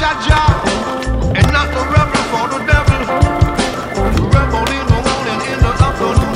Jah, and not the rebel for the devil. Rebel in the morning, in the afternoon.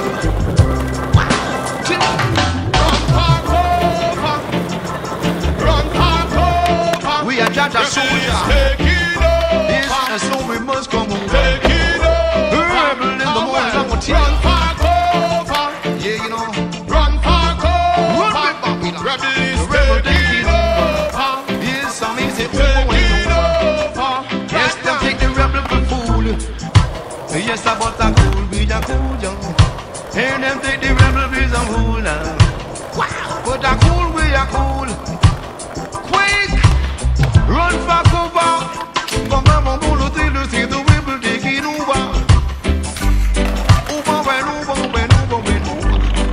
We are Jah Jah soldier. Yes, and so we must come over. Rebel in the morning, I'm gonna tell you. Yeah, you know. Run back, Babylon. Rebel is taking over. Yes, some is it taking over. Yes, them take the rebel for fool. Yes, but a cool, be a cool young. And them take the rebel be a fool now. But a cool, we a cool. Quick, run for cover. From Mama Bolo till you see the rebel taking over. Over when over when over when over.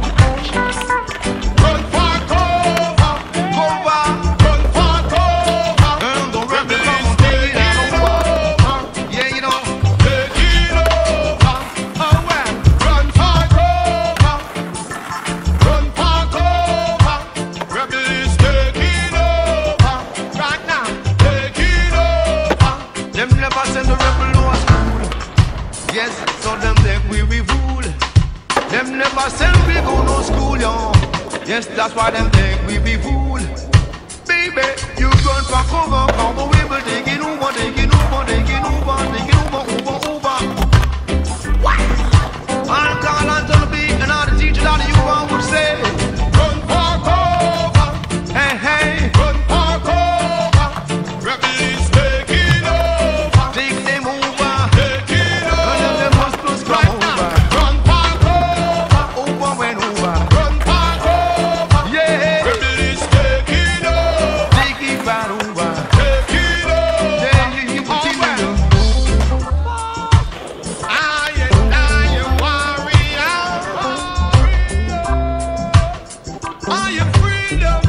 Run for cover, cover, run for cover. And the rebel come taking over. Yeah, you know. Taking over. Oh well. Run for cover, run for cover. Rebel is taking over right now. Taking over. Them never send the rebel to a school. Yes, so them think we fool. Them never send we go no school, yo. Yes, that's why them think we be fool. Baby, you run for cover, come on, we will taking over, taking over, taking over, taking over, over. What? I'll call until the beat, and all the teachers out of you would say, run for cover, hey, hey, run for cover. Rebel is taking over, take them over, taking over, and them must come over. Run for cover, over when over. Run for cover, yeah. Rebel is taking over, take it right over. Taking over, yeah, you put it in the I am warrior. I am freedom.